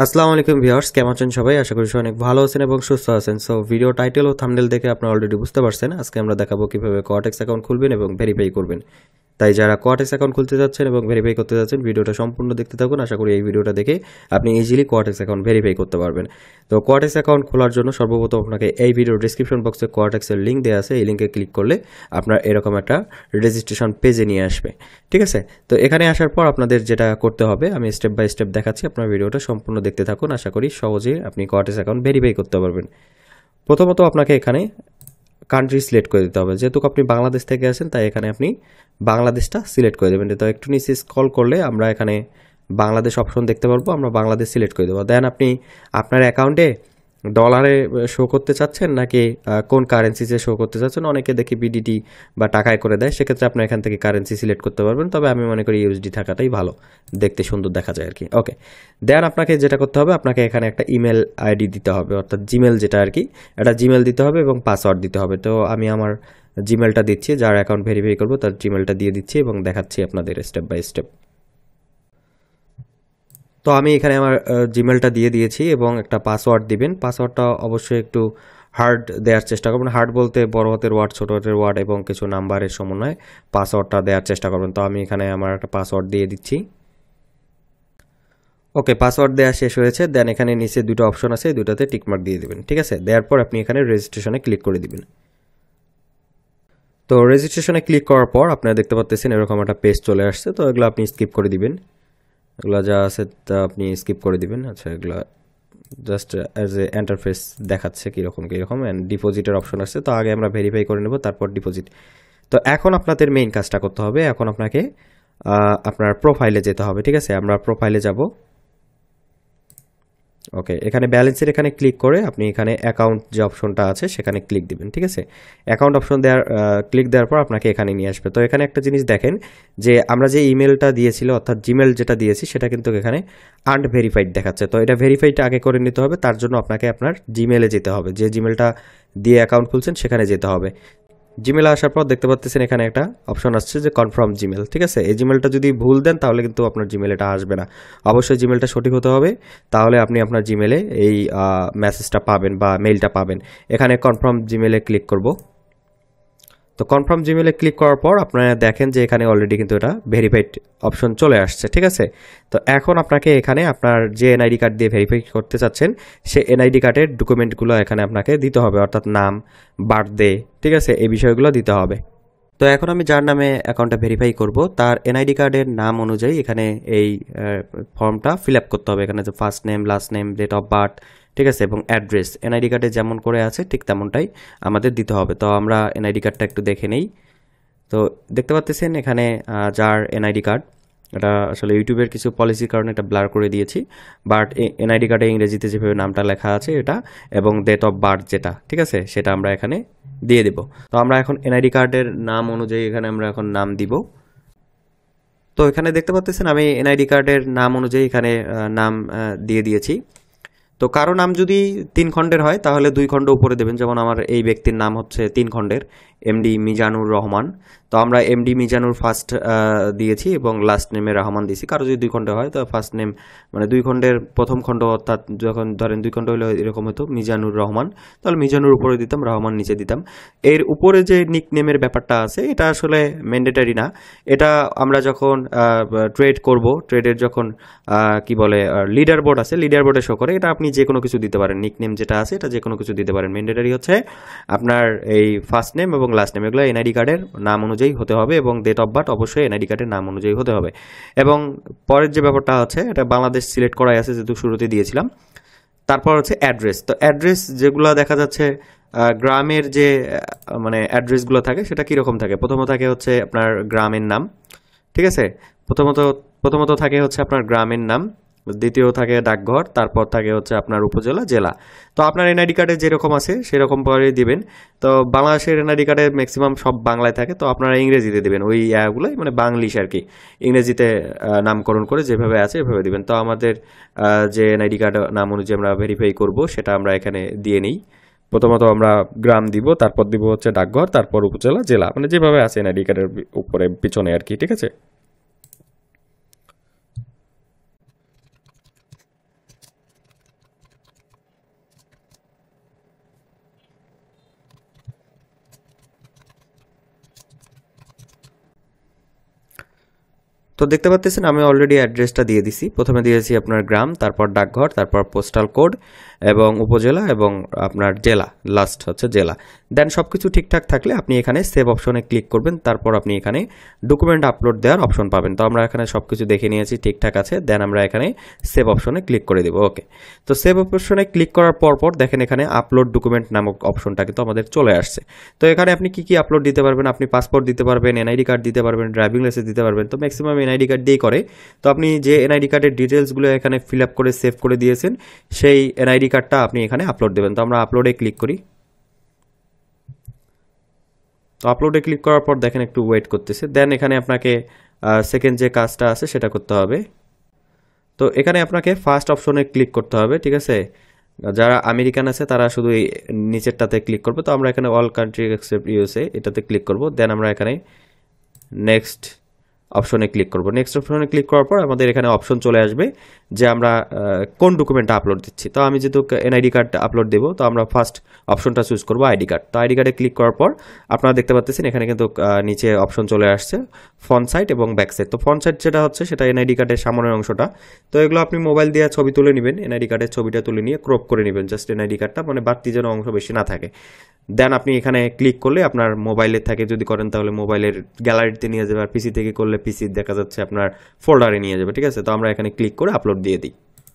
আসসালামু আলাইকুম ভিউয়ার্স, কেমন আছেন সবাই? আশা করি সবাই অনেক ভালো আছেন এবং সুস্থ আছেন। সো ভিডিও টাইটেল ও থাম্বনেল দেখে আপনারা অলরেডি বুঝতে পারছেন আজকে আমরা দেখাবো কিভাবে কোয়াটেক্স অ্যাকাউন্ট খুলবেন এবং ভেরিফাই করবেন। তাই যারা কোয়াটেক্স অ্যাকাউন্ট খুলতে যাচ্ছেন এবং ভেরিফাই করতে যাচ্ছেন ভিডিওটা সম্পূর্ণ দেখতে থাকুন। আশা করি এই ভিডিওটা দেখে আপনি ইজিলি কোয়াটেক্স অ্যাকাউন্ট ভেরিফাই করতে পারবেন। তো কোয়াটেক্স অ্যাকাউন্ট খোলার জন্য সর্বপ্রথম আপনাকে এই ভিডিওর ডেসক্রিপশন বক্সে কোয়াটেক্সের লিঙ্ক দেওয়া আছে, এই লিঙ্কে ক্লিক করলে আপনার এরকম একটা রেজিস্ট্রেশন পেজে নিয়ে আসবে। ঠিক আছে, তো এখানে আসার পর আপনাদের যেটা করতে হবে আমি স্টেপ বাই স্টেপ দেখাচ্ছি, আপনার ভিডিওটা সম্পূর্ণ দেখতে থাকুন। আশা করি সহজে আপনি কোয়াটেক্স অ্যাকাউন্ট ভেরিফাই করতে পারবেন। প্রথমত আপনাকে এখানে কান্ট্রি সিলেক্ট করে দিতে হবে, যেহেতু আপনি বাংলাদেশ থেকে আসেন তাই এখানে আপনি বাংলাদেশটা সিলেক্ট করে দেবেন। তো একটু নিচে স্ক্রল করলে আমরা এখানে বাংলাদেশ অপশন দেখতে পারবো, আমরা বাংলাদেশ সিলেক্ট করে দেবো। দেন আপনি আপনার অ্যাকাউন্টে ডলারে শো করতে চাচ্ছেন নাকি কোন কারেন্সিতে শো করতে চাচ্ছেন, অনেকে দেখি বিডিটি বা টাকায় করে দেয়, সেক্ষেত্রে আপনি এখান থেকে কারেন্সি সিলেক্ট করতে পারবেন। তবে আমি মনে করি ইউএসডি থাকাটাই ভালো, দেখতে সুন্দর দেখা যায় আর কি। ওকে, দেন আপনাকে যেটা করতে হবে, আপনাকে এখানে একটা ইমেল আইডি দিতে হবে, অর্থাৎ জিমেল যেটা আর কি, একটা জিমেল দিতে হবে এবং পাসওয়ার্ড দিতে হবে। তো আমি আমার জিমেলটা দিচ্ছি, যার অ্যাকাউন্ট ভেরিফাই করবো তার জিমেলটা দিয়ে দিচ্ছি এবং দেখাচ্ছি আপনাদের স্টেপ বাই স্টেপ। তো আমি এখানে আমার জিমেলটা দিয়ে দিয়েছি এবং একটা পাসওয়ার্ড দিবেন। পাসওয়ার্ডটা অবশ্যই একটু হার্ড দেওয়ার চেষ্টা করবেন। হার্ড বলতে বড় হাতের ওয়ার্ড, ছোট হাতের ওয়ার্ড এবং কিছু নাম্বারের সমন্বয়ে পাসওয়ার্ডটা দেওয়ার চেষ্টা করবেন। তো আমি এখানে আমার একটা পাসওয়ার্ড দিয়ে দিচ্ছি। ওকে, পাসওয়ার্ড দেওয়া শেষ হয়েছে। দেন এখানে নিচে দুটো অপশন আছে, এই দুটোতে টিকমার্ক দিয়ে দিবেন। ঠিক আছে, দেওয়ার পর আপনি এখানে রেজিস্ট্রেশনে ক্লিক করে দিবেন। তো রেজিস্ট্রেশনে ক্লিক করার পর আপনারা দেখতে পাচ্ছেন এরকম একটা পেজ চলে আসছে। তো এগুলো আপনি স্কিপ করে দিবেন, এগুলো যা আছে তা আপনি স্কিপ করে দিবেন। আচ্ছা, এগুলো জাস্ট অ্যাজ এ ইন্টারফেস দেখাচ্ছে কীরকম অ্যান্ড ডিপোজিটের অপশন আসছে। তো আগে আমরা ভেরিফাই করে নেব, তারপর ডিপোজিট। তো এখন আপনাদের মেইন কাজটা করতে হবে, এখন আপনাকে আপনার প্রোফাইলে যেতে হবে। ঠিক আছে, আমরা প্রোফাইলে যাব। ওকে, এখানে ব্যালেন্সের এখানে ক্লিক করে আপনি এখানে অ্যাকাউন্ট যে অপশনটা আছে সেখানে ক্লিক দিবেন। ঠিক আছে, অ্যাকাউন্ট অপশন ক্লিক দেওয়ার পর আপনাকে এখানে নিয়ে আসবে। তো এখানে একটা জিনিস দেখেন যে আমরা যে ইমেলটা দিয়েছিল অর্থাৎ জিমেল যেটা দিয়েছি সেটা কিন্তু এখানে আনভেরিফাইড দেখাচ্ছে। তো এটা ভেরিফাইডটা আগে করে নিতে হবে, তার জন্য আপনাকে আপনার জিমেলে যেতে হবে, যে জিমেলটা দিয়ে অ্যাকাউন্ট খুলছেন সেখানে যেতে হবে। জিমেলে আসার পর দেখতে পাচ্ছেন এখানে একটা অপশন আসছে যে কনফার্ম জিমেল। ঠিক আছে, এই জিমেলটা যদি ভুল দেন তাহলে কিন্তু আপনার জিমেল এটা আসবে না। অবশ্যই জিমেলটা সঠিক হতে হবে, তাহলে আপনি আপনার জিমেলে এই মেসেজটা পাবেন বা মেইলটা পাবেন। এখানে কনফার্ম জিমেলে ক্লিক করব। তো কনফার্ম জিমেলে ক্লিক করার পর আপনারা দেখেন যে এখানে অলরেডি কিন্তু এটা ভেরিফাইড অপশন চলে আসছে। ঠিক আছে, তো এখন আপনাকে এখানে আপনার যে এনআইডি কার্ড দিয়ে ভেরিফাই করতে চাচ্ছেন সে এনআইডি কার্ডের ডকুমেন্টগুলো এখানে আপনাকে দিতে হবে, অর্থাৎ নাম, বার্থডে, ঠিক আছে, এই বিষয়গুলো দিতে হবে। তো এখন আমি যার নামে অ্যাকাউন্টটা ভেরিফাই করব তার এনআইডি কার্ডের নাম অনুযায়ী এখানে এই ফর্মটা ফিল আপ করতে হবে। এখানে যে first name, last name, date of birth, ঠিক আছে, এবং অ্যাড্রেস এনআইডি কার্ডে যেমন করে আছে ঠিক তেমনটাই আমাদের দিতে হবে। তো আমরা এনআইডি কার্ডটা একটু দেখে নেই। তো দেখতে পাচ্ছেন এখানে যার এনআইডি কার্ড, এটা আসলে ইউটিউবের কিছু পলিসির কারণে এটা ব্লার করে দিয়েছি, বাট এনআইডি কার্ডে ইংরেজিতে যেভাবে নামটা লেখা আছে এটা এবং ডেট অফ বার্থ যেটা, ঠিক আছে, সেটা আমরা এখানে দিয়ে দেব। তো আমরা এখন এনআইডি কার্ডের নাম অনুযায়ী এখানে আমরা এখন নাম দিব। তো এখানে দেখতে পাচ্ছেন আমি এনআইডি কার্ডের নাম অনুযায়ী এখানে নাম দিয়ে দিয়েছি। তো কারো নাম যদি 3 খণ্ডের হয় তাহলে 2 খণ্ড উপরে দেবেন, যেমন আমার এই ব্যক্তির নাম হচ্ছে 3 খণ্ডের, এমডি মিজানুর রহমান। তো আমরা এমডি মিজানুর ফার্স্ট দিয়েছি এবং লাস্ট নেমে রহমান দিয়েছি। কারো যদি 2 খণ্ডে হয় তো ফার্স্ট নেম মানে 2 খণ্ডের প্রথম খণ্ড, অর্থাৎ যখন ধরেন 2 খণ্ড হলে এরকম হতো মিজানুর রহমান, তাহলে মিজানুর উপরে দিতাম, রহমান নিচে দিতাম। এর উপরে যে নিক নেমের ব্যাপারটা আছে এটা আসলে ম্যান্ডেটারি না, এটা আমরা যখন ট্রেড করব, ট্রেডের যখন কি বলে লিডার বোর্ড আছে, লিডার বোর্ডে শো করে, এটা আপনি যে কোনো কিছু দিতে পারেন, নিক নেম যেটা আছে এটা যে কোনো কিছু দিতে পারেন। ম্যান্ডেটারি হচ্ছে আপনার এই ফার্স্ট নেম এবং লাস্ট নেম, এগুলো এনআইডি কার্ডের নাম অনুযায়ী হতে হবে এবং ডেট অফ বার্থ অবশ্যই এনআইডি কার্ডের নাম অনুযায়ী হতে হবে। এবং পরের যে ব্যাপারটা আছে, এটা বাংলাদেশ সিলেক্ট করাই আছে যেহেতু শুরুতে দিয়েছিলাম। তারপর হচ্ছে অ্যাড্রেস। তো অ্যাড্রেস যেগুলো দেখা যাচ্ছে গ্রামের যে মানে অ্যাড্রেসগুলো থাকে সেটা কীরকম থাকে, প্রথমত থাকে হচ্ছে আপনার গ্রামের নাম, ঠিক আছে, প্রথমত থাকে হচ্ছে আপনার গ্রামের নাম, দ্বিতীয় থাকে ডাকঘর, তারপর থাকে হচ্ছে আপনার উপজেলা, জেলা। তো আপনার এনআইডি কার্ডে যেরকম আছে সেরকম পরে দিবেন। তো বাংলাদেশের এনআইডি কার্ডে ম্যাক্সিমাম সব বাংলায় থাকে, তো আপনারা ইংরেজিতে দেবেন, ওই ইয়াগুলোই মানে বাংলিশ আর কি, ইংরেজিতে নামকরণ করে যেভাবে আছে এভাবে দিবেন। তো আমাদের যে এনআইডি কার্ড নাম অনুযায়ী আমরা ভেরিফাই করব সেটা আমরা এখানে দিয়ে নিই। প্রথমত আমরা গ্রাম দিব, তারপর দিব হচ্ছে ডাকঘর, তারপর উপজেলা, জেলা, মানে যেভাবে আছে এনআইডি কার্ডের উপরে পিছনে আর কি, ঠিক আছে। তো দেখতে পাচ্ছেন আমি অলরেডি অ্যাড্রেসটা দিয়ে দিছি। প্রথমে দিয়েছি আপনার গ্রাম, তারপর ডাকঘর, তারপর পোস্টাল কোড এবং উপজেলা এবং আপনার জেলা, লাস্ট হচ্ছে জেলা। দেন সব কিছু ঠিকঠাক থাকলে আপনি এখানে সেভ অপশনে ক্লিক করবেন। তারপর আপনি এখানে ডকুমেন্ট আপলোড দেওয়ার অপশন পাবেন। তো আমরা এখানে সব কিছু দেখে নিয়েছি ঠিকঠাক আছে। দেন আমরা এখানে সেভ অপশনে ক্লিক করে দেবো। ওকে, তো সেভ অপশনে ক্লিক করার পর দেখেন এখানে আপলোড ডকুমেন্ট নামক অপশনটা কিন্তু আমাদের চলে আসছে। তো এখানে আপনি কি আপলোড দিতে পারবেন? আপনি পাসপোর্ট দিতে পারবেন, এনআইডি কার্ড দিতে পারবেন, ড্রাইভিং লাইসেন্স দিতে পারবেন। তো ম্যাক্সিমাম এনআইডি কার্ড দিয়েই করে। তো আপনি যে এনআইডি কার্ডের ডিটেলসগুলো এখানে ফিল আপ করে সেভ করে দিয়েছেন, সেই এনআইডি কার্ডটা আপনি এখানে আপলোড দেবেন। তো আমরা আপলোডে ক্লিক করি। তো আপলোডে ক্লিক করার পর দেখেন একটু ওয়েট করতেছে। দেন এখানে আপনাকে সেকেন্ড যে কাজটা আছে সেটা করতে হবে। তো এখানে আপনাকে ফার্স্ট অপশনে ক্লিক করতে হবে, ঠিক আছে? যারা আমেরিকান আছে তারা শুধু এই নিচেরটাতে ক্লিক করবে। তো আমরা এখানে অল কান্ট্রি এক্সেপ্ট ইউএসএ এটাতে ক্লিক করব। দেন আমরা এখানে নেক্সট অপশনে ক্লিক করব। নেক্সট অপশনে ক্লিক করার পর আমাদের এখানে অপশন চলে আসবে যে আমরা কোন ডকুমেন্টটা আপলোড দিচ্ছি। তো আমি যেহেতু এনআইডি কার্ড আপলোড দেবো, তো আমরা ফার্স্ট অপশনটা চুজ করবো আইডি কার্ড। তো আইডি কার্ডে ক্লিক করার পর আপনারা দেখতে পাচ্ছেন এখানে কিন্তু নিচে অপশন চলে আসছে ফ্রন্ট সাইড এবং ব্যাক সাইড। তো ফ্রন্ট সাইড যেটা হচ্ছে সেটা এনআইডি কার্ডের সামনের অংশটা। তো এগুলো আপনি মোবাইল দিয়ে ছবি তুলে নেবেন, এনআইডি কার্ডের ছবিটা তুলে নিয়ে ক্রপ করে নেবেন, জাস্ট এনআইডি কার্ডটা, মানে বাড়তি যেন অংশ বেশি না থাকে। দেন আপনি এখানে ক্লিক করলে আপনার মোবাইলে থাকে যদি করেন তাহলে মোবাইলের গ্যালারিতে নিয়ে যাবে, আর পিসি থেকে করলে পিসি দেখা যাচ্ছে আপনার ফোল্ডারে নিয়ে যাবে, ঠিক আছে? তো আমরা এখানে ক্লিক করে আপলোড দিয়ে দিই।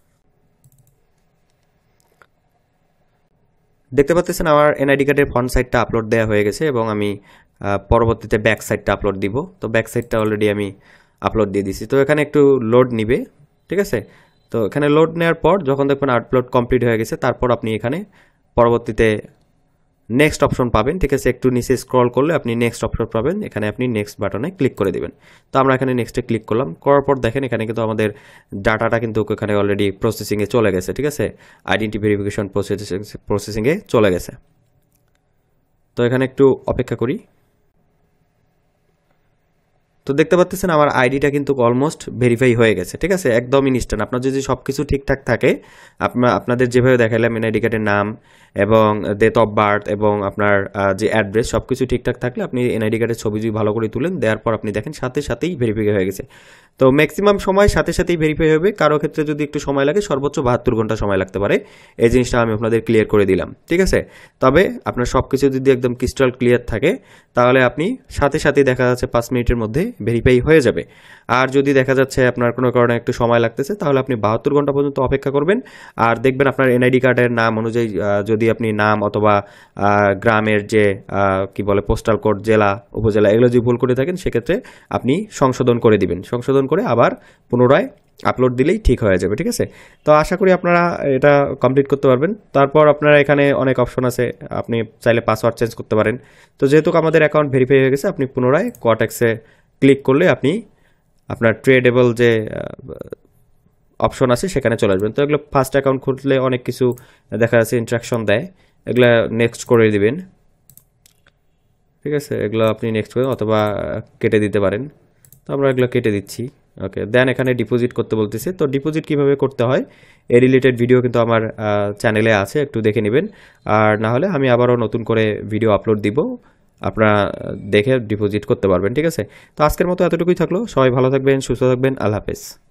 দেখতে পাচ্ছেন আমার এনআইডি কার্ডের ফ্রন্ট সাইডটা আপলোড দেওয়া হয়ে গেছে এবং আমি পরবর্তীতে ব্যাক সাইডটা আপলোড দিব। তো ব্যাক সাইডটা অলরেডি আমি আপলোড দিয়ে দিছি। তো এখানে একটু লোড নিবে, ঠিক আছে? তো এখানে লোড নেওয়ার পর যখন দেখবেন আপলোড কমপ্লিট হয়ে গেছে, তারপর আপনি এখানে পরবর্তীতে নেক্সট অপশন পাবেন, ঠিক আছে? একটু নিচে স্ক্রল করলে আপনি নেক্সট অপশন পাবেন, এখানে আপনি নেক্সট বাটনে ক্লিক করে দিবেন। তো আমরা এখানে নেক্সটে ক্লিক করলাম। করার পর দেখেন এখানে কিন্তু আমাদের ডাটাটা কিন্তু এখানে অলরেডি প্রসেসিংয়ে চলে গেছে, ঠিক আছে? আইডেন্টি ভেরিফিকেশন প্রসেসিংয়ে চলে গেছে। তো এখানে একটু অপেক্ষা করি। তো দেখতে পাচ্ছেন আমার আইডিটা কিন্তু অলমোস্ট ভেরিফাই হয়ে গেছে, ঠিক আছে? একদম ইনস্ট্যান্ট। আপনার যদি সব কিছু ঠিকঠাক থাকে, আপনাদের যেভাবে দেখালাম এনআইডি কার্ডের নাম এবং ডেট অফ বার্থ এবং আপনার যে অ্যাড্রেস সব কিছু ঠিকঠাক থাকলে আপনি এনআইডি কার্ডের ছবি যদি ভালো করে তুলেন, দেওয়ার পর আপনি দেখেন সাথে সাথেই ভেরিফাই হয়ে গেছে। তো ম্যাক্সিমাম সময় সাথে সাথেই ভেরিফাই হবে, কারো ক্ষেত্রে যদি একটু সময় লাগে সর্বোচ্চ 72 ঘন্টা সময় লাগতে পারে। এই জিনিসটা আমি আপনাদের ক্লিয়ার করে দিলাম, ঠিক আছে? তবে আপনার সব কিছু যদি একদম ক্রিস্টাল ক্লিয়ার থাকে তাহলে আপনি সাথে সাথেই দেখা যাচ্ছে 5 মিনিটের মধ্যে ভেরিফাই হয়ে যাবে। আর যদি দেখা যাচ্ছে আপনার কোনো কারণে একটু সময় লাগতেছে তাহলে আপনি 72 ঘন্টা পর্যন্ত অপেক্ষা করবেন। আর দেখবেন আপনার এনআইডি কার্ডের নাম অনুযায়ী যদি আপনি নাম অথবা গ্রামের যে কি বলে পোস্টাল কোড, জেলা, উপজেলা এগুলো যদি ভুল করে থাকেন সেক্ষেত্রে আপনি সংশোধন করে দিবেন। সংশোধন করে আবার পুনরায় আপলোড দিলেই ঠিক হয়ে যাবে, ঠিক আছে? তো আশা করি আপনারা এটা কমপ্লিট করতে পারবেন। তারপর আপনারা এখানে অনেক অপশন আছে, আপনি চাইলে পাসওয়ার্ড চেঞ্জ করতে পারেন। তো যেহেতু আমাদের অ্যাকাউন্ট ভেরিফাই হয়ে গেছে, আপনি পুনরায় কোয়াটেক্সে ক্লিক করলে আপনি আপনার ট্রেডেবল যে অপশন আছে সেখানে চলে আসবেন। তো এগুলো ফার্স্ট অ্যাকাউন্ট খুললে অনেক কিছু দেখা যাচ্ছে ইন্ট্রাকশন দেয়, এগুলো নেক্সট করে দিবেন, ঠিক আছে? এগুলো আপনি নেক্সট করে অথবা কেটে দিতে পারেন। তো আমরা এগুলো কেটে দিচ্ছি। ওকে, দেন এখানে ডিপোজিট করতে বলতেছে। তো ডিপোজিট কিভাবে করতে হয় এই রিলেটেড ভিডিও কিন্তু আমার চ্যানেলে আছে, একটু দেখে নেবেন। আর না হলে আমি আবারও নতুন করে ভিডিও আপলোড দিব, আপনারা দেখে ডিপোজিট করতে পারবেন, ঠিক আছে? তো আজকের মতো এতটুকুই থাকলো। সবাই ভালো থাকবেন, সুস্থ থাকবেন। আল্লাহ হাফেজ।